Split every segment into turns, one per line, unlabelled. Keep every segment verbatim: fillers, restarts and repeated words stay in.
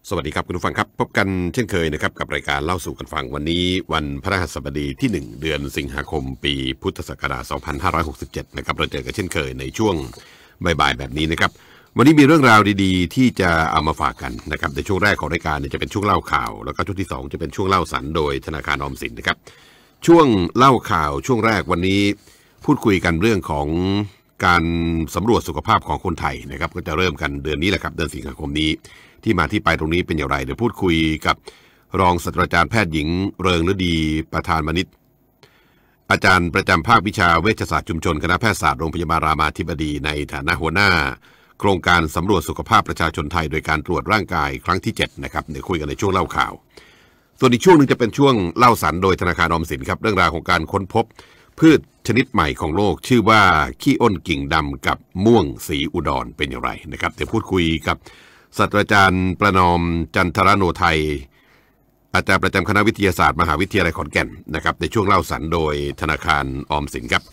สวัสดีครับคุณผู้ฟังครับพบกันเช่นเคยนะครับกับรายการเล่าสู่กันฟังวันนี้วันพฤหัสบดีที่หนึ่งเดือนสิงหาคมปีพุทธศักราชสองพันห้าร้อยหกสิบเจ็ดนะครับเราเจอกันเช่นเคยในช่วงบ่ายๆแบบนี้นะครับวันนี้มีเรื่องราวดีๆที่จะเอามาฝากกันนะครับในช่วงแรกของรายการเนี่ยจะเป็นช่วงเล่าข่าวแล้วก็ช่วงที่สองจะเป็นช่วงเล่าสรรโดยธนาคารออมสินนะครับช่วงเล่าข่าวช่วงแรกวันนี้พูดคุยกันเรื่องของการสำรวจสุขภาพของคนไทยนะครับก็จะเริ่มกันเดือนนี้แหละครับเดือนสิงหาคมนี้ที่มาที่ไปตรงนี้เป็นอย่างไรเดี๋ยวพูดคุยกับรองศาสตราจารย์แพทย์หญิงเริงฤดีประธานวณิชอาจารย์ประจำภาควิชาเวชศาสตร์ชุมชนคณะแพทยศาสตร์โรงพยาบาลรามาธิบดีในฐานะหัวหน้าโครงการสำรวจสุขภาพประชาชนไทยโดยการตรวจร่างกายครั้งที่เจ็ดนะครับเดี๋ยวคุยกันในช่วงเล่าข่าวส่วนอีกช่วงนึงจะเป็นช่วงเล่าสรรโดยธนาคารออมสินครับเรื่องราวของการค้นพบพืชชนิดใหม่ของโลกชื่อว่าขี้อ้นกิ่งดำกับม่วงสีอุดรเป็นอย่างไรนะครับเดี๋ยวพูดคุยกับศาสตราจารย์ประนอมจันทรโนไทยอาจารย์ประจำคณะวิทยาศาสตร์มหาวิทยาลัยขอนแก่นนะครับในช่วงเล่าสรรโดยธนาคารออมสินครับ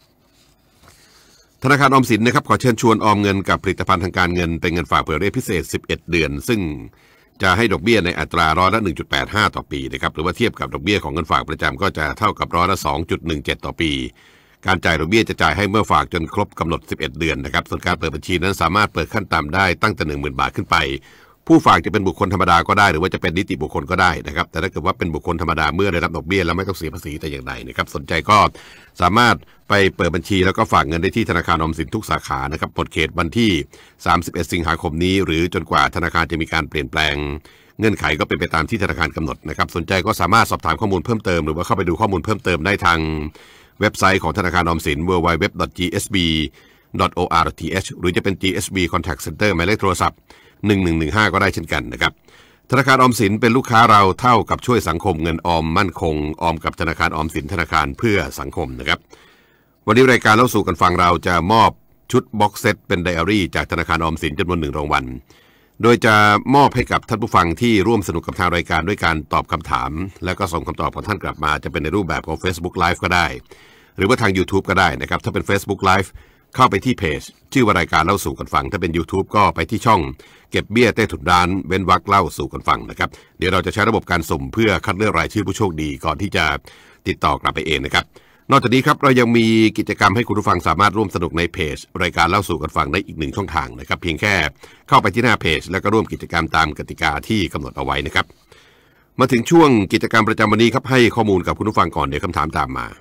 ธนาคารออมสินนะครับขอเชิญชวนออมเงินกับผลิตภัณฑ์ทางการเงินเป็นเงินฝากเผื่อเรียกพิเศษสิบเอ็ดเดือนซึ่งจะให้ดอกเบี้ยในอัตราร้อยละ หนึ่งจุดแปดห้า ต่อปีนะครับหรือว่าเทียบกับดอกเบี้ยของเงินฝากประจำก็จะเท่ากับร้อยละ สองจุดหนึ่งเจ็ด ต่อปีการจ่ายดอกเบี้ยจะจ่ายให้เมื่อฝากจนครบกำหนดสิบเอ็ดเดือนนะครับส่วนการเปิดบัญชีนั้นสามารถเปิดขั้นต่ำได้ตั้งแต่ หนึ่งหมื่น บาทขึ้นไปผู้ฝากจะเป็นบุคคลธรรมดาก็ได้หรือว่าจะเป็นนิติบุคคลก็ได้นะครับแต่ถ้าเกิดว่าเป็นบุคคลธรรมดาเมื่อได้รับดอกเบี้ยแล้วไม่ต้องเสียภาษีแต่อย่างใดนะครับสนใจก็สามารถไปเปิดบัญชีแล้วก็ฝากเงินได้ที่ธนาคารออมสินทุกสาขานะครับหมดเขตวันที่สามสิบเอ็ดสิงหาคมนี้หรือจนกว่าธนาคารจะมีการเปลี่ยนแปลงเงื่อนไขก็เป็นไปตามที่ธนาคารกำหนดนะครับสนใจก็สามารถสอบถามข้อมูลเพิ่มเติมหรือว่าเข้าไปดูข้อมูลเพิ่มเติมได้ทางเว็บไซต์ของธนาคารออมสิน ดับเบิลยู ดับเบิลยู ดับเบิลยู ดอท จี เอส บี ดอท โอ อาร์ ดอท ที เอช หรือจะเป็น จี เอส บี Contact Center หมายเลขโทรศัพท์หนึ่งหนึ่งหนึ่งห้าก็ได้เช่นกันนะครับธนาคารออมสินเป็นลูกค้าเราเท่ากับช่วยสังคมเงินออมมั่นคงออมกับธนาคารออมสินธนาคารเพื่อสังคมนะครับวันนี้รายการเล่าสู่กันฟังเราจะมอบชุดบ็อกเซตเป็นไดอารี่จากธนาคารออมสินจำนวนหนึ่งรางวัลโดยจะมอบให้กับท่านผู้ฟังที่ร่วมสนุกกับทางรายการด้วยการตอบคำถามแล้วก็ส่งคำตอบของท่านกลับมาจะเป็นในรูปแบบของ Facebook Live ก็ได้หรือว่าทาง YouTube ก็ได้นะครับถ้าเป็น Facebook Live เข้าไปที่เพจชื่อว่ารายการเล่าสู่กันฟังถ้าเป็น YouTube ก็ไปที่ช่องเก็บเบี้ยใต้ถุนร้านเว้นวรรคเล่าสู่กันฟังนะครับเดี๋ยวเราจะใช้ระบบการสุ่มเพื่อคัดเลือกรายชื่อผู้โชคดีก่อนที่จะติดต่อกลับไปเองนะครับนอกจากนี้ครับเรายังมีกิจกรรมให้คุณผู้ฟังสามารถร่วมสนุกในเพจรายการเล่าสู่กันฟังได้อีกหนึ่งช่องทางนะครับเพียงแค่เข้าไปที่หน้าเพจแล้วก็ร่วมกิจกรรมตามกติกาที่กำหนดเอาไว้นะครับมาถึงช่วงกิจกรรมประจำวันนี้ครับให้ข้อมูลกับคุณผู้ฟังก่อนเดี๋ยวคำถามตามมา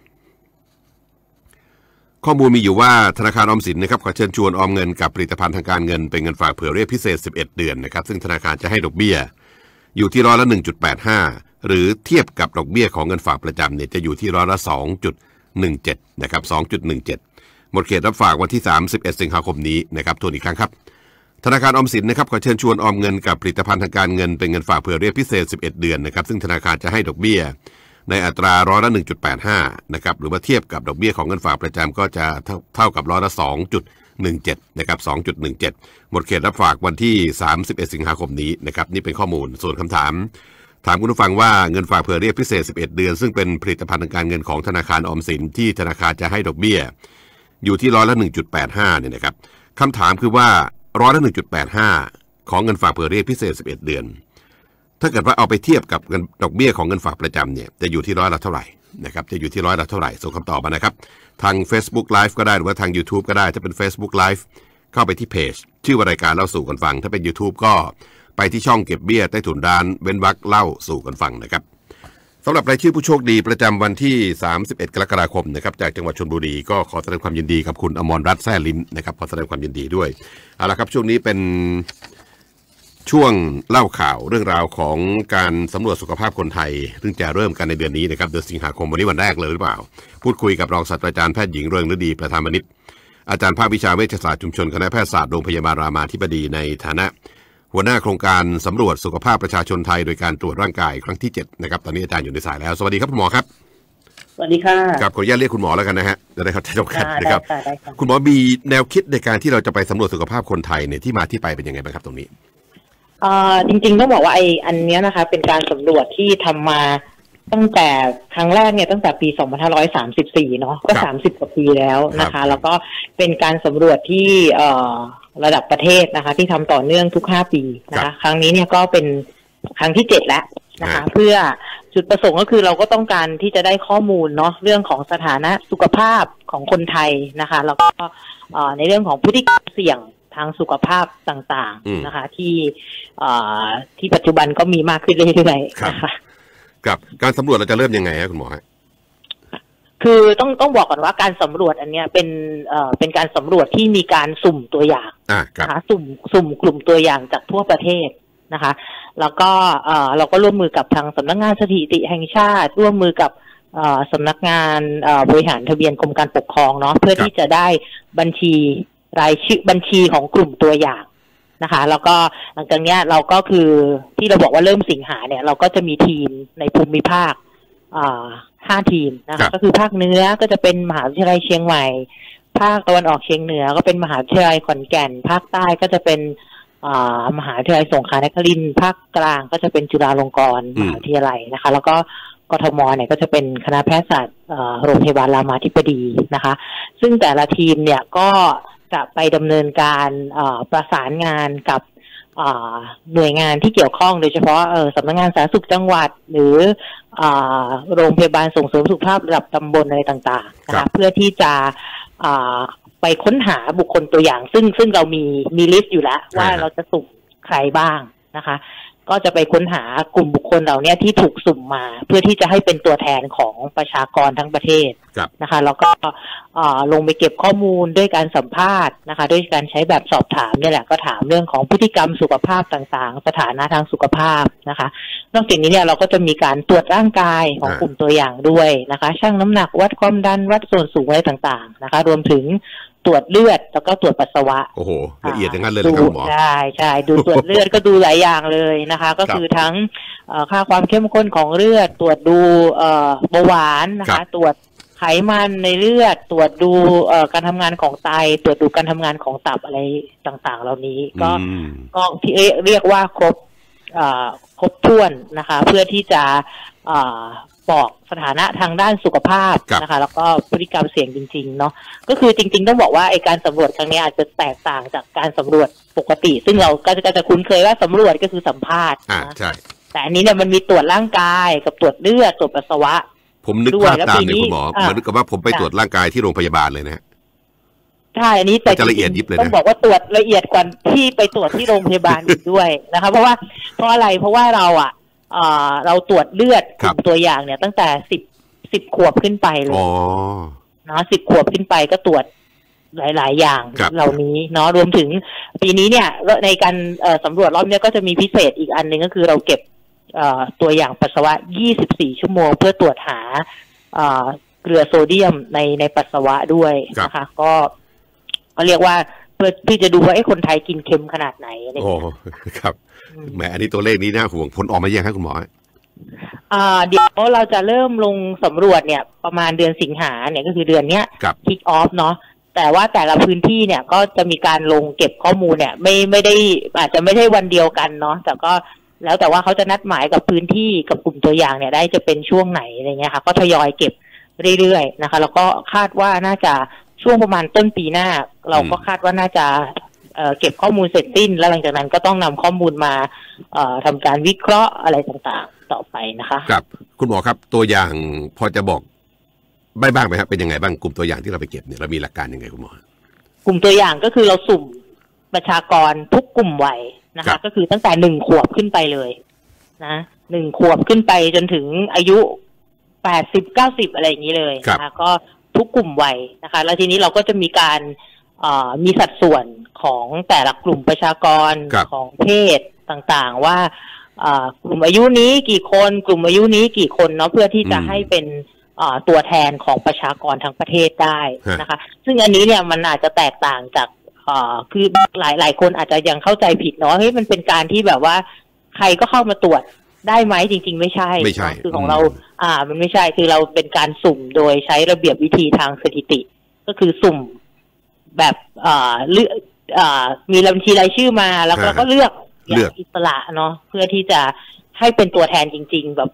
ข้อมูลมีอยู่ว่าธนาคารออมสินนะครับขอเชิญชวนออมเงินกับผลิตภัณฑ์ทางการเงินเป็นเงินฝากเผื่อเรียกพิเศษสิบเอ็ดเดือนนะครับซึ่งธนาคารจะให้ดอกเบี้ยอยู่ที่ร้อยละ หนึ่งจุดแปดห้า หรือเทียบกับดอกเบี้ยของเงินฝากประจำเนี่ยจะอยู่ที่ร้อยละ สองจุดหนึ่งเจ็ด นะครับ สองจุดหนึ่งเจ็ด หมดเขตรับฝากวันที่สามสิบเอ็ดสิงหาคมนี้นะครับทวนอีกครั้งครับธนาคารออมสินนะครับขอเชิญชวนออมเงินกับผลิตภัณฑ์ทางการเงินเป็นเงินฝากเผื่อเรียกพิเศษสิบเอ็ดเดือนนะครับซึ่งธนาคารจะให้ดอกเบี้ยในอัตราร้อยละ หนึ่งจุดแปดห้า นะครับหรือว่าเทียบกับดอกเบี้ยของเงินฝากประจำก็จะเท่าเท่ากับร้อยละ สองจุดหนึ่งเจ็ด นะครับ สองจุดหนึ่งเจ็ด หมดเขตรับฝากวันที่สามสิบเอ็ดสิงหาคมนี้นะครับนี่เป็นข้อมูลส่วนคำถามถามคุณผู้ฟังว่าเงินฝากเผื่อเรียกพิเศษสิบเอ็ดเดือนซึ่งเป็นผลิตภัณฑ์ทางการเงินของธนาคารออมสินที่ธนาคารจะให้ดอกเบี้ยอยู่ที่ร้อยละ หนึ่งจุดแปดห้า เนี่ยนะครับคำถามคือว่าร้อยละ หนึ่งจุดแปดห้า ของเงินฝากเผื่อเรียกพิเศษสิบเอ็ดเดือนถ้าเกิดว่าเอาไปเทียบกับเงินดอกเบี้ยของเงินฝากประจำเนี่ยจะอยู่ที่ร้อยละเท่าไหร่นะครับจะอยู่ที่ร้อยละเท่าไหร่ส่งคำตอบมานะครับทาง Facebook Live ก็ได้หรือว่าทาง YouTube ก็ได้ถ้าเป็น Facebook Live เข้าไปที่เพจชื่อว่ารายการเล่าสู่กันฟังถ้าเป็น YouTube ก็ไปที่ช่องเก็บเบี้ยใต้ถุนร้านเว้นวรรคเล่าสู่กันฟังนะครับสำหรับรายชื่อผู้โชคดีประจำวันที่สามสิบเอ็ดกรกฎาคมนะครับจากจังหวัดชลบุรีก็ขอแสดงความยินดีกับคุณอมรรัตน์แซ่ลิ้มนะครับขอแสดงความยินดีด้วยเอาละครับช่วงนี้เป็นช่วงเล่าข่าวเรื่องราวของการสำรวจสุขภาพคนไทยซึ่งจะเริ่มกันในเดือนนี้นะครับเดือนสิงหาคมวันนี้วันแรกเลยหรือเปล่าพูดคุยกับรองศาสตราจารย์แพทย์หญิงเริงฤดีประธานวณิชอาจารย์ภาควิชาเวชศาสตร์ชุมชนคณะแพทยศาสตร์โรงพยาบาลรามาธิบดีในฐานะหัวหน้าโครงการสำรวจสุขภาพประชาชนไทยโดยการตรวจร่างกายครั้งที่เจ็ดนะครับตอนนี้อาจารย์อยู่ในสายแล้วสวัสดีครับคุณหมอครับ
สวัสดีค่ะ
ครับขออนุญาตเรียกคุณหมอแล้วกันนะฮะจะได้เข้าใจตรงกันนะครับคุณหมอมีแนวคิดในการที่เราจะไปสำรวจสุขภาพคนไทยเนี่ยที่มาที่ไปเป็นยังไงบ้างครับตรงนี้
อ่าจริงๆต้องบอกว่าไอ้อันนี้นะคะเป็นการสำรวจที่ทำมาตั้งแต่ครั้งแรกเนี่ยตั้งแต่ปีสองพันห้าร้อยสามสิบสี่เนาะก็สามสิบกว่าปีแล้วนะคะแล้วก็เป็นการสำรวจที่เอ่อระดับประเทศนะคะที่ทำต่อเนื่องทุกห้าปีนะคะครั้งนี้เนี่ยก็เป็นครั้งที่เจ็ดแล้วนะคะเพื่อจุดประสงค์ก็คือเราก็ต้องการที่จะได้ข้อมูลเนาะเรื่องของสถานะสุขภาพของคนไทยนะคะแล้วก็ในเรื่องของพฤติกรรมเสี่ยงทางสุขภาพต่างๆนะคะที่ที่ปัจจุบันก็มีมากขึ้นเรื่อยๆนะคะ
กับการสำรวจเราจะเริ่มยังไงครับคุณหมอฮะ
คือต้องต้องบอกก่อนว่าการสำรวจอันเนี้ยเป็นเอ่อเป็นการสำรวจที่มีการสุ่มตัวอย่างนะคะสุ่มสุ่มกลุ่มตัวอย่างจากทั่วประเทศนะคะแล้วก็เอ่อเราก็ร่วมมือกับทางสำนักงานสถิติแห่งชาติร่วมมือกับเอ่อสำนักงานเอ่อบริหารทะเบียนกรมการปกครองเนาะเพื่อที่จะได้บัญชีรายชื่อบัญชีของกลุ่มตัวอย่างนะคะแล้วก็หลังจากนี้เราก็คือที่เราบอกว่าเริ่มสิงหาเนี่ยเราก็จะมีทีมในภูมิภาคอ่าห้าทีมนะคะก็คือภาคเหนือก็จะเป็นมหาวิทยาลัยเชียงใหม่ภาคตะวันออกเฉียงเหนือก็เป็นมหาวิทยาลัยขอนแก่นภาคใต้ก็จะเป็นอ่ามหาวิทยาลัยสงขลานครินทร์ภาคกลางก็จะเป็นจุฬาลงกรณ์มหาวิทยาลัยนะคะแล้วก็กทมเนี่ยก็จะเป็นคณะแพทยศาสตร์โรงพยาบาลรามาธิบดีนะคะซึ่งแต่ละทีมเนี่ยก็จะไปดำเนินการประสานงานกับหน่วยงานที่เกี่ยวข้องโดยเฉพาะสำนักงานสาธารณสุขจังหวัดหรือโรงพยาบาลส่งเสริมสุขภาพระดับตำบลอะไรต่างๆนะคะเพื่อที่จะไปค้นหาบุคคลตัวอย่างซึ่งซึ่งเรามีมีลิสต์อยู่แล้วว่าเราจะสุ่มใครบ้างนะคะก็จะไปค้นหากลุ่มบุคคลเหล่านี้ที่ถูกสุ่มมาเพื่อที่จะให้เป็นตัวแทนของประชากรทั้งประเทศนะคะแล้วก็ลงไปเก็บข้อมูลด้วยการสัมภาษณ์นะคะด้วยการใช้แบบสอบถามนี่แหละก็ถามเรื่องของพฤติกรรมสุขภาพต่างๆสถานะทางสุขภาพนะคะนอกจากนี้เนี่ยเราก็จะมีการตรวจร่างกายของกลุ่มตัวอย่างด้วยนะคะชั่งน้ำหนักวัดความดันวัดส่วนสูงอะไรต่างๆนะคะรวมถึงตรวจเลือดแล้วก็ตรวจปัสสาวะ
โอ้โหละเอียดอย่างนั้นเลยนะครับหมอ
ใช่ใช่ดูตรวจเลือดก็ดูหลายอย่างเลยนะคะก็คือทั้งค่าความเข้มข้นของเลือดตรวจดูเบาหวานนะคะตรวจไขมันในเลือดตรวจดูการทำงานของไตตรวจดูการทำงานของตับอะไรต่างๆเหล่านี้ก็ก็ที่เรียกว่าครบครบถ้วนนะคะเพื่อที่จะบอกสถานะทางด้านสุขภาพนะคะแล้วก็พฤติกรรมเสี่ยงจริงๆเนาะก็คือจริงๆต้องบอกว่าไอการสำรวจครั้งนี้อาจจะแตกต่างจากการสำรวจปกติซึ่งเราก็จะจะคุ้นเคยว่าสำรวจก็คือสัมภาษณ์นะแต่อันนี้เนี่ยมันมีตรวจร่างกายกับตรวจเลือดตรวจปัสสาวะ
ผมนึกภาพตามเลยคุณหมอเหมือนกับว่าผมไปตรวจร่างกายที่โรงพยาบาลเลยนะ
ใช่อันนี้แต่
จะละเอียดยิบเลยนะ
ต้องบอกว่าตรวจละเอียดกว่าที่ไปตรวจที่โรงพยาบาลอีกด้วยนะคะเพราะว่าเพราะอะไรเพราะว่าเราอ่ะเราตรวจเลือดกลุ่มตัวอย่างเนี่ยตั้งแต่สิบสิบขวบขึ้นไปเลยเนาะสิบขวบขึ้นไปก็ตรวจหลายๆอย่างเหล่านี้เนาะรวมถึงปีนี้เนี่ยในการสำรวจรอบนี้ก็จะมีพิเศษอีกอันหนึ่งก็คือเราเก็บตัวอย่างปัสสาวะยี่สิบสี่ชั่วโมงเพื่อตรวจหาเกลือโซเดียมในในปัสสาวะด้วยนะคะก็ก็เรียกว่าเพื่อที่จะดูว่าไอ้คนไทยกินเค็มขนาดไหนอะไรอย่างเงี้ย
ครับแหมอันนี้ตัวเลขนี้น่าห่วงผลออกมายังครับคุณหมอ
อ่าเดี๋ยวเราจะเริ่มลงสำรวจเนี่ยประมาณเดือนสิงหาเนี่ยก็คือเดือนเนี้ยคิกออฟเนาะแต่ว่าแต่ละพื้นที่เนี่ยก็จะมีการลงเก็บข้อมูลเนี่ยไม่ไม่ได้อาจจะไม่ใช่วันเดียวกันเนาะแต่ก็แล้วแต่ว่าเขาจะนัดหมายกับพื้นที่กับกลุ่มตัวอย่างเนี่ยได้จะเป็นช่วงไหนอะไรเงี้ยค่ะก็ทยอยเก็บเรื่อยๆนะคะแล้วก็คาดว่าน่าจะช่วงประมาณต้นปีหน้าเราก็คาดว่าน่าจะเอ่อเก็บข้อมูลเสร็จสิ้นแล้วหลังจากนั้นก็ต้องนำข้อมูลมาเอ่อทำการวิเคราะห์อะไรต่างๆต่อไปนะคะ
ครับคุณหมอครับตัวอย่างพอจะบอกได้บ้างไหมครับเป็นยังไงบ้างกลุ่มตัวอย่างที่เราไปเก็บเนี่ยเรามีหลักการยังไงคุณหมอก
ลุ่มตัวอย่างก็คือเราสุ่มประชากรทุกกลุ่มวัยนะคะก็คือตั้งแต่หนึ่งขวบขึ้นไปเลยนะหนึ่งขวบขึ้นไปจนถึงอายุแปดสิบเก้าสิบอะไรอย่างนี้เลยนะคะก็ทุกกลุ่มวัยนะคะแล้วทีนี้เราก็จะมีการมีสัดส่วนของแต่ละกลุ่มประชากรของเพศต่างๆว่ากลุ่มอายุนี้กี่คนกลุ่มอายุนี้กี่คนเนาะเพื่อที่จะให้เป็นตัวแทนของประชากรทั้งประเทศได้นะคะซึ่งอันนี้เนี่ยมันอาจจะแตกต่างจากคือหลายหลายคนอาจจะยังเข้าใจผิดเนาะเฮ้ยมันเป็นการที่แบบว่าใครก็เข้ามาตรวจได้ไหมจริงๆไม่ใช่
ไม่ใช่
คือของเราอ่ามันไม่ใช่คือเราเป็นการสุ่มโดยใช้ระเบียบวิธีทางสถิติก็คือสุ่มแบบอ่าเลือกอ่ามีบัญชีรายชื่อมาแล้วก็เลือกอย่างอิสระเนาะเพื่อที่จะให้เป็นตัวแทนจริงๆแบบลด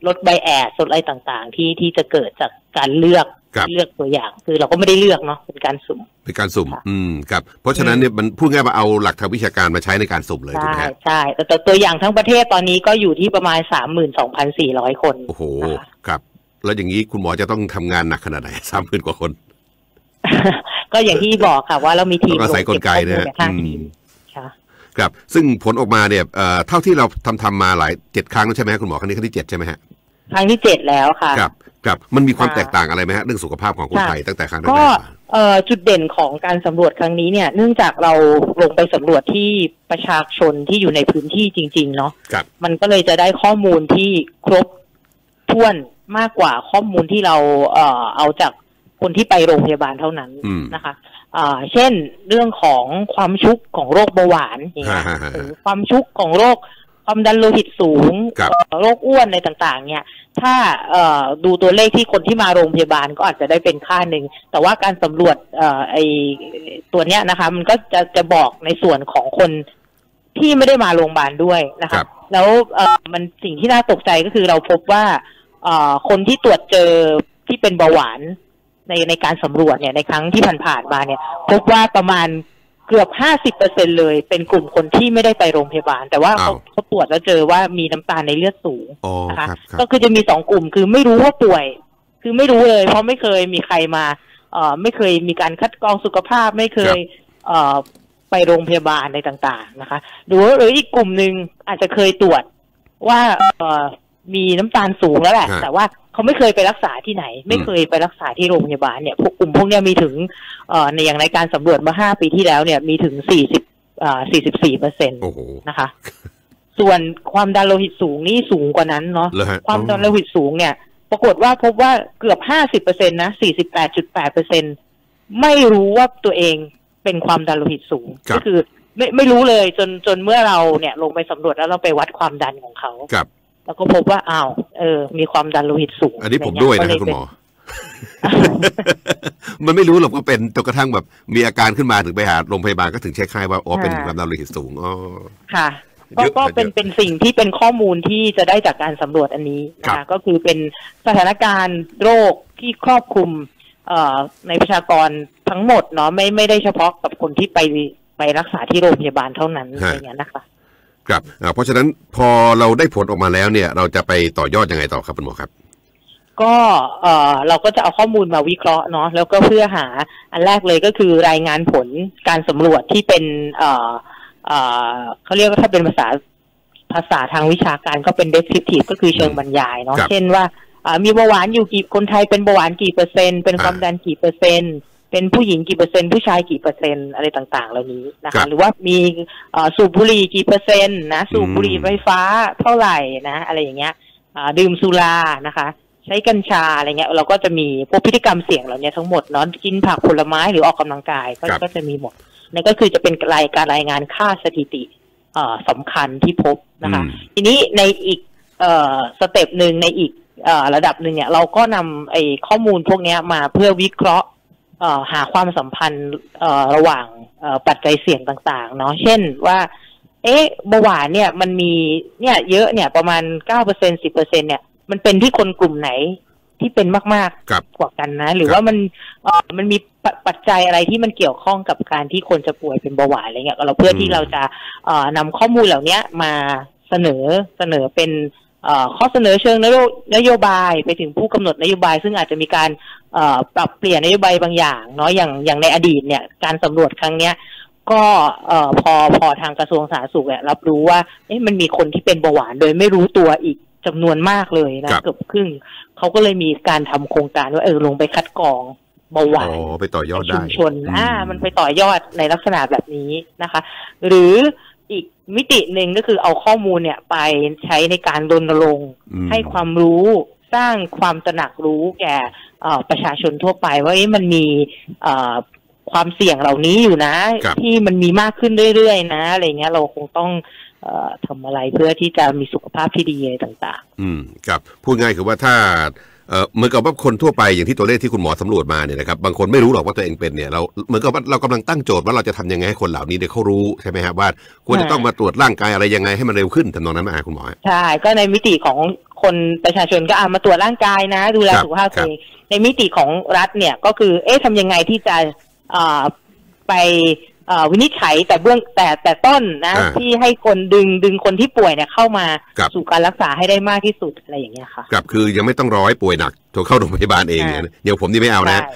ลดไบแอสลดอะไรต่างๆที่ที่จะเกิดจากการเลือกเลือกตัวอย่างคือเราก็ไม่ได้เลือกเนาะเป็นการสุ่ม
เป็นการสุ่มอืมครับเพราะฉะนั้นเนี่ยมันพูดง่ายว่าเอาหลักทางวิชาการมาใช้ในการสุ่มเลยถูกไหม
ใช่ใช่แต่ตัวอย่างทั้งประเทศตอนนี้ก็อยู่ที่ประมาณ สามหมื่นสองพันสี่ร้อย คน
โอ้โหครับแล้วอย่างนี้คุณหมอจะต้องทำงานหนักขนาดไหน สามหมื่น กว่าคน
ก็อย่างที่บอกค่ะว่าเรามีทีม
อาศัยกลไกนะฮะครับซึ่งผลออกมาเนี่ยเท่าที่เราทำทำมาหลายเจ็ดครั้งแล้วใช่ไหมคุณหมอครั้งนี้ครั้งที่เจ็ดใช่ไหมฮะ
ครั้งที่เจ็ดแล้วค่ะ
ครับครับมันมีความแตกต่างอะไรไหมฮะเรื่องสุขภาพของคนไทยตั้งแต่ครั้งแรก
ก็จุดเด่นของการสำรวจครั้งนี้เนี่ยเนื่องจากเราลงไปสำรวจที่ประชาชนที่อยู่ในพื้นที่จริงๆเนาะมันก็เลยจะได้ข้อมูลที่ครบถ้วนมากกว่าข้อมูลที่เราเอ่อเอาจากคนที่ไปโรงพยาบาลเท่านั้นนะคะอ่าเช่นเรื่องของความชุกของโรคเบาหวานอย่างเงี้ยหรือความชุกของโรคความดันโลหิตสูงโรคอ้วนอะไรต่างๆเนี่ยถ้าเอ่อดูตัวเลขที่คนที่มาโรงพยาบาลก็อาจจะได้เป็นค่าหนึ่งแต่ว่าการสำรวจเอ่อไอตัวเนี้ยนะคะมันก็จะจะบอกในส่วนของคนที่ไม่ได้มาโรงพยาบาลด้วยนะคะแล้วเอ่อมันสิ่งที่น่าตกใจก็คือเราพบว่าเอ่อคนที่ตรวจเจอที่เป็นเบาหวานในในการสำรวจเนี่ยในครั้งที่ผ่านๆมาเนี่ยพบว่าประมาณเกือบ ห้าสิบเปอร์เซ็นต์ เลยเป็นกลุ่มคนที่ไม่ได้ไปโรงพยาบาลแต่ว่าเขาเขาตรวจแล้วเจอว่ามีน้ำตาลในเลือดสูงนะคะก็คือจะมีสองกลุ่มคือไม่รู้ว่าป่วยคือไม่รู้เลยเพราะไม่เคยมีใครมาเอ่อไม่เคยมีการคัดกรองสุขภาพไม่เคยเอ่อไปโรงพยาบาลในต่างๆนะคะหรือหรืออีกกลุ่มหนึ่งอาจจะเคยตรวจว่าเอ่อมีน้ำตาลสูงแล้วแหละแต่ว่าเขาไม่เคยไปรักษาที่ไหนไม่เคยไปรักษาที่โรงพยาบาลเนี่ยพวกกลุ่มพวกนี้มีถึงเอ่อในอย่างในการสำรวจเมื่อห้าปีที่แล้วเนี่ยมีถึงสี่สิบอ่าสี่สิบสี่เปอร์เซ็นต์นะคะส่วนความดันโลหิตสูงนี่สูงกว่านั้นเนาะความดันโลหิตสูงเนี่ยปรากฏว่าพบว่าเกือบห้าสิบเปอร์เซ็นต์นะสี่สิบแปดจุดแปดเปอร์เซ็นต์ไม่รู้ว่าตัวเองเป็นความดันโลหิตสูงก็คือไม่ไม่รู้เลยจนจนเมื่อเราเนี่ยลงไปสำรวจแล้วเราไปวัดความดันของเขาแล้วก็พบว่าอ้าวเออมีความดันโลหิตสูง
อันนี้ผมด้วยนะครับคุณหมอ มันไม่รู้หรอกว่าเป็นจนกระทั่งแบบมีอาการขึ้นมาถึงไปหาโรงพยาบาลก็ถึงเช็คให้ว่าอ๋อเป็นความดันโลหิตสูงอ๋อ
ค่ะก็ก็เป็นเป็นสิ่งที่เป็นข้อมูลที่จะได้จากการสำรวจอันนี้นะคะก็คือเป็นสถานการณ์โรคที่ครอบคลุมเอ่อในประชากรทั้งหมดเนาะไม่ไม่ได้เฉพาะกับคนที่ไปไปรักษาที่โรงพยาบาลเท่านั้นอะไรอย่างนี้นะคะ
ครับเพราะฉะนั้นพอเราได้ผลออกมาแล้วเนี่ยเราจะไปต่อยอดยังไงต่อครับคุณหมอครับ
ก็เอ่อเราก็จะเอาข้อมูลมาวิเคราะห์เนาะแล้วก็เพื่อหาอันแรกเลยก็คือรายงานผลการสำรวจที่เป็นเอ่อเอ่อเขาเรียกว่าถ้าเป็นภาษาภาษาทางวิชาการก็เป็น descriptive ก็คือเชิงบรรยายเนาะเช่นว่ามีเบาหวานอยู่กี่คนไทยเป็นเบาหวานกี่เปอร์เซ็นต์เป็นความดันกี่เปอร์เซ็นต์เป็นผู้หญิงกี่เปอร์เซ็นต์ผู้ชายกี่เปอร์เซ็นต์อะไรต่างๆเหล่านี้นะคะหรือว่ามีสูบบุหรี่กี่เปอร์เซ็นต์นะสูบบุหรี่ไฟฟ้าเท่าไหร่นะอะไรอย่างเงี้ยดื่มสุรานะคะใช้กัญชาอะไรเงี้ยเราก็จะมีพวกพฤติกรรมเสี่ยงเหล่านี้ทั้งหมดเนาะกินผักผลไม้หรือออกกำลังกายก็จะมีหมดนั่นก็คือจะเป็นรายการรายงานค่าสถิติสำคัญที่พบนะคะทีนี้ในอีกสเต็ปหนึ่งในอีกระดับหนึ่งเนี่ยเราก็นำไอ้ข้อมูลพวกนี้มาเพื่อวิเคราะห์หาความสัมพันธ์ระหว่างปัจจัยเสี่ยงต่างๆเนาะเช่นว่าเอ๊ะเบาหวานเนี่ยมันมีเนี่ยเยอะเนี่ยประมาณ เก้าเปอร์เซ็นต์ สิบเปอร์เซ็นต์ เนี่ยมันเป็นที่คนกลุ่มไหนที่เป็นมากๆกว่ากันนะหรือว่ามันมันมีปัจจัยอะไรที่มันเกี่ยวข้องกับการที่คนจะป่วยเป็นเบาหวานอะไรเงี้ยเราเพื่อที่เราจะนำข้อมูลเหล่านี้มาเสนอเสนอเป็นข้อเสนอเชิงนโยบายไปถึงผู้กำหนดนโยบายซึ่งอาจจะมีการปรับเปลี่ยนนโยบายบางอย่างเนาะอย่างอย่างในอดีตเนี่ยการสำรวจครั้งเนี้ยก็พอพอทางกระทรวงสาธารณสุขเนี่ยรับรู้ว่าเอ๊ะมันมีคนที่เป็นเบาหวานโดยไม่รู้ตัวอีกจำนวนมากเลยนะเกือบครึ่งเขาก็เลยมีการทำโครงการว่าเออลงไปคัดกรองเบาหวาน
ไปต่อยอดได้
ชุมชนอ่ามันไปต่อยอดในลักษณะแบบนี้นะคะหรืออีกมิติหนึ่งก็คือเอาข้อมูลเนี่ยไปใช้ในการรณรงค์ให้ความรู้สร้างความตระหนักรู้แก่ประชาชนทั่วไปว่ามันมีความเสี่ยงเหล่านี้อยู่นะที่มันมีมากขึ้นเรื่อยๆนะอะไรเงี้ยเราคงต้องทำอะไรเพื่อที่จะมีสุขภาพที่ดีอะไรต่าง
ๆอืมครับพูดง่ายคือว่าถ้าเอ่อเหมือนกับว่าคนทั่วไปอย่างที่ตัวเลขที่คุณหมอสำรวจมาเนี่ยนะครับบางคนไม่รู้หรอกว่าตัวเองเป็นเนี่ยเราเหมือนกับว่าเรากำลังตั้งโจทย์ว่าเราจะทำยังไงให้คนเหล่านี้เนี่ยเขารู้ใช่ไหมครับว่าควรจะต้องมาตรวจร่างกายอะไรยังไงให้มันเร็วขึ้นทำนองนั้นไหมคุณหมอ
ใช่ก็ในมิติของคนประชาชนก็เอามาตรวจร่างกายนะดูแลสุขภาพตัวเองในมิติของรัฐเนี่ยก็คือเอ๊ะทำยังไงที่จะไปวินิจฉัยแต่เบื้องแต่แต่ต้นนะที่ให้คนดึงดึงคนที่ป่วยเนี่ยเข้ามาสู่การรักษาให้ได้มากที่สุดอะไรอย่างเงี้ยค่ะ
ครับคือยังไม่ต้องรอให้ป่วยหนักโทรเข้าโรงพยาบาลเองเนี่ยเดี๋ยวผมนี่ไม่เอานะ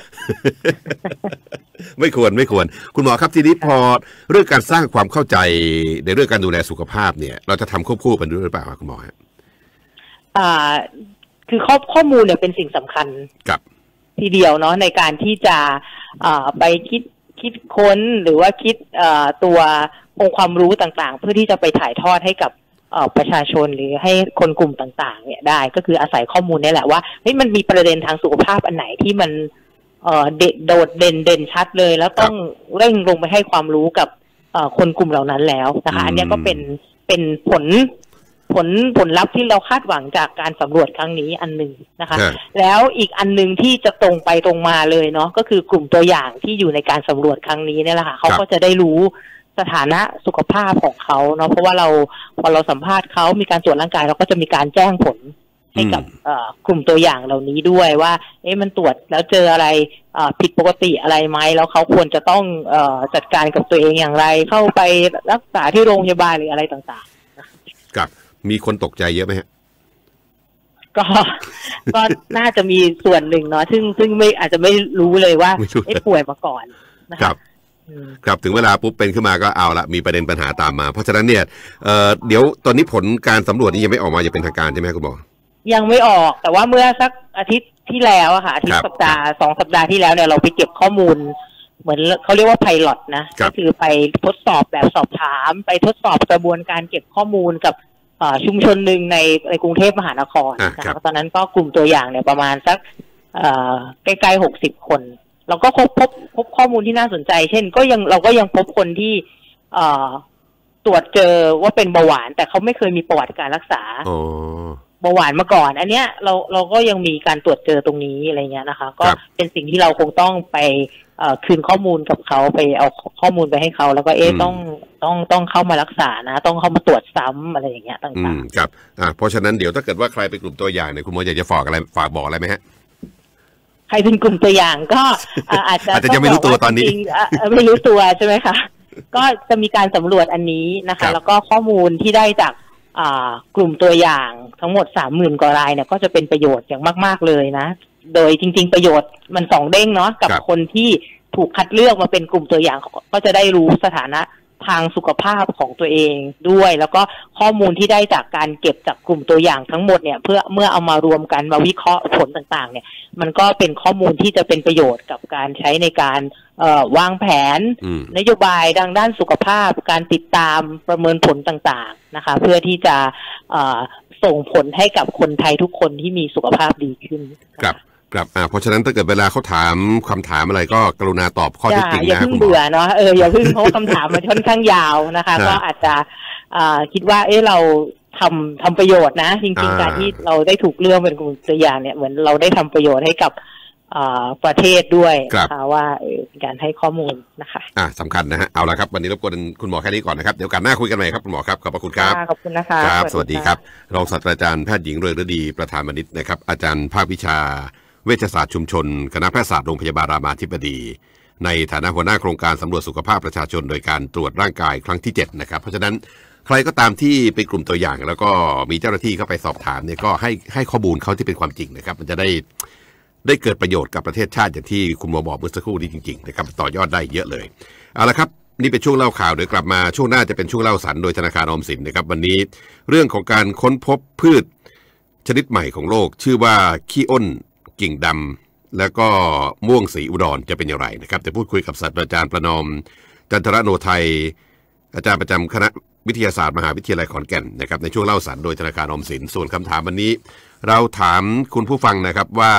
ไม่ควรไม่ควรคุณหมอครับทีนี้พอเรื่องการสร้างความเข้าใจในเรื่องการดูแลสุขภาพเนี่ยเราจะทำควบคู่กันด้วยหรือเปล่าคุณหมอครับ
อ่าคือข้อข้อมูลเนี่ยเป็นสิ่งสำคัญ
ครับ
ทีเดียวเนาะในการที่จะอ่าไปคิดคิดค้นหรือว่าคิดตัวองค์ความรู้ต่างๆเพื่อที่จะไปถ่ายทอดให้กับประชาชนหรือให้คนกลุ่มต่างๆเนี่ยได้ก็คืออาศัยข้อมูลนี่แหละว่าเฮ้ยมันมีประเด็นทางสุขภาพอันไหนที่มันเด่นโดดเด่นเด่นชัดเลยแล้วต้องเร่งลงไปให้ความรู้กับคนกลุ่มเหล่านั้นแล้วนะคะอันนี้ก็เป็นเป็นผลผลผลลัพธ์ที่เราคาดหวังจากการสำรวจครั้งนี้อันหนึ่งนะคะแล้วอีกอันหนึ่งที่จะตรงไปตรงมาเลยเนาะก็คือกลุ่มตัวอย่างที่อยู่ในการสำรวจครั้งนี้เนี่ยแหละค่ะเขาก็จะได้รู้สถานะสุขภาพของเขาเนาะเพราะว่าเราพอเราสัมภาษณ์เขามีการตรวจร่างกายเราก็จะมีการแจ้งผลให้กับกลุ่มตัวอย่างเหล่านี้ด้วยว่าเอ๊ะมันตรวจแล้วเจออะไรผิดปกติอะไรไหมแล้วเขาควรจะต้องจัดการกับตัวเองอย่างไรเข้าไปรักษาที่โรงพยาบาลหรืออะไรต่างๆ
ครับมีคนตกใจเยอะไหมฮะ
ก็ก็น่าจะมีส่วนหนึ่งเนาะซึ่งซึ่งไม่อาจจะไม่รู้เลยว่าไอ้ป่วยมาก่อน
นะครับครับถึงเวลาปุ๊บเป็นขึ้นมาก็เอาละมีประเด็นปัญหาตามมาเพราะฉะนั้นเนี่ยเอ่อเดี๋ยวตอนนี้ผลการสำรวจนี้ยังไม่ออกมาอย่างเป็นทางการใช่ไหมคุณหมอ
ยังไม่ออกแต่ว่าเมื่อสักอาทิตย์ที่แล้วอะค่ะอาทิตย์สัปดาห์สองสัปดาห์ที่แล้วเนี่ยเราไปเก็บข้อมูลเหมือนเขาเรียกว่าไพลอตนะก็คือไปทดสอบแบบสอบถามไปทดสอบกระบวนการเก็บข้อมูลกับชุมชนหนึ่งในในกรุงเทพมหานครนะคะตอนนั้นก็กลุ่มตัวอย่างเนี่ยประมาณสักใกล้ๆหกสิบคนเราก็พบพบพบข้อมูลที่น่าสนใจเช่นก็ยังเราก็ยังพบคนที่ตรวจเจอว่าเป็นเบาหวานแต่เขาไม่เคยมีประวัติการรักษาเบาหวานมาก่อนอันเนี้ยเราเราก็ยังมีการตรวจเจอตรงนี้อะไรเงี้ยนะคะก็เป็นสิ่งที่เราคงต้องไปคืนข้อมูลกับเขาไปเอาข้อมูลไปให้เขาแล้วก็เอ๊ะต้องต้องต้องเข้ามารักษานะต้องเข้ามาตรวจซ้ำอะไรอย่างเงี้ยต่าง
ๆครับอ่าเพราะฉะนั้นเดี๋ยวถ้าเกิดว่าใครเป็นกลุ่มตัวอย่างเนี่ยคุณหมออยากจะฝากอะไรฝากบอกอะไรไหมฮะ
ใครเป็นกลุ่มตัวอย่างก็อาจจะ
อาจจะยังไม่รู้ตัวตอนนี้
ไม่รู้ตัวใช่ไหมคะก็จะมีการสำรวจอันนี้นะคะแล้วก็ข้อมูลที่ได้จากกลุ่มตัวอย่างทั้งหมดสามหมื่นกว่ารายเนี่ยก็จะเป็นประโยชน์อย่างมากๆเลยนะโดยจริงๆประโยชน์มันสองเด้งเนาะกับคนที่ถูกคัดเลือกมาเป็นกลุ่มตัวอย่างก็จะได้รู้สถานะทางสุขภาพของตัวเองด้วยแล้วก็ข้อมูลที่ได้จากการเก็บจากกลุ่มตัวอย่างทั้งหมดเนี่ยเพื่อเมื่อเอามารวมกันมาวิเคราะห์ผลต่างๆเนี่ยมันก็เป็นข้อมูลที่จะเป็นประโยชน์กับการใช้ในการวางแผนนโยบายทางด้านสุขภาพการติดตามประเมินผลต่างๆนะคะเพื่อที่จะส่งผลให้กับคนไทยทุกคนที่มีสุขภาพดีขึ้น
ครับครับอ่าเพราะฉะนั้นถ้าเกิดเวลาเขาถามคำถามอะไรก็กรุณาตอบข้อเท็จจริงนะ
อย่าเพิ่งเบื่อเนาะเอออย่าเพิ่งเพราะคำถามมันค่อนข้างยาวนะคะก็อาจจะอ่าคิดว่าเอ๊ะเราทำทำประโยชน์นะจริงๆการที่เราได้ถูกเลือกเป็นกลุ่มตัวอย่างเนี่ยเหมือนเราได้ทำประโยชน์ให้กับประเทศด้วยนะคะว่าการให้ข้อมูลนะคะ
อ่าสำคัญนะฮะเอาละครับวันนี้รบกวนคุณหมอแค่นี้ก่อนนะครับเดี๋ยวกันหน้าคุยกันใหม่ครับคุณหมอครับขอบพระคุณครับ
ขอบคุณนะคะ
ครับสวัสดีครับรองศาสตราจารย์แพทย์หญิงเรืองฤดีประธานวณิชนะครับอาจารย์ภาควิชาเวชศาสตร์ชุมชนคณะแพทยศาสตร์โรงพยาบาลรามาธิบดีในฐานะหัวหน้าโครงการสำรวจสุขภาพประชาชนโดยการตรวจร่างกายครั้งที่เจ็ดนะครับเพราะฉะนั้นใครก็ตามที่เป็นกลุ่มตัวอย่างแล้วก็มีเจ้าหน้าที่เข้าไปสอบถามเนี่ยก็ให้ให้ข้อมูลเขาที่เป็นความจริงนะครับมันจะได้ได้เกิดประโยชน์กับประเทศชาติอย่างที่คุณหมอบอกเมื่อสักครู่นี้จริงๆนะครับต่อยอดได้เยอะเลยเอาละครับนี่เป็นช่วงเล่าข่าวเดี๋ยวกลับมาช่วงหน้าจะเป็นช่วงเล่าสรรโดยธนาคารออมสินนะครับวันนี้เรื่องของการค้นพบพืชชนิดใหม่ของโลกชื่อว่าขี้อ้นกิ่งดำแล้วก็ม่วงสีอุดรจะเป็นอย่างไรนะครับจะพูดคุยกับศาสตราจารย์ประนอมจันทรโนไทยอาจารย์ประจำคณะวิทยาศาสตร์มหาวิทยาลัยขอนแก่นนะครับในช่วงเล่าสรรโดยธนาคารออมสินส่วนคำถามวันนี้เราถามคุณผู้ฟังนะครับว่า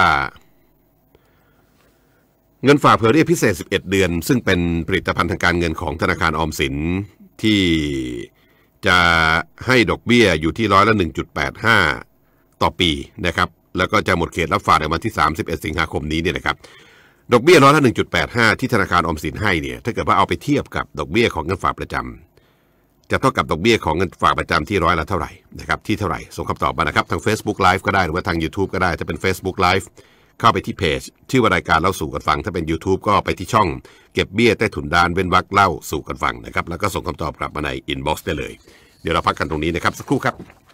เงินฝากเผื่อเรียกพิเศษสิบเอ็ดเดือนซึ่งเป็นผลิตภัณฑ์ทางการเงินของธนาคารออมสินที่จะให้ดอกเบี้ยอยู่ที่ร้อยละ หนึ่งจุดแปดห้า ต่อปีนะครับแล้วก็จะหมดเขตรับฝากในวันที่สามสิบเอ็ดสิงหาคมนี้เนี่ยนะครับดอกเบี้ยร้อยละ หนึ่งจุดแปดห้า ที่ธนาคารออมสินให้เนี่ยถ้าเกิดว่าเอาไปเทียบกับดอกเบี้ยของเงินฝากประจจะเท่ากับดอกเบี้ยของเงินฝากประจำที่ร้อยละเท่าไหร่นะครับที่เท่าไหร่ส่งคำตอบมานะครับทาง Facebook Live ก็ได้หรือว่าทาง YouTube ก็ได้ถ้าเป็น Facebook Live เข้าไปที่เพจชื่อว่ารายการเล่าสู่กันฟังถ้าเป็น YouTube ก็ไปที่ช่องเก็บเบี้ยใต้ถุนดานเว้นวรรคเล่าสู่กันฟังนะครับแล้วก็ส่งคำตอบกลับมาใน Inbox ได้เลยเดี๋ยวเราพักกันตรงนี้นะครับสักครู่ครับ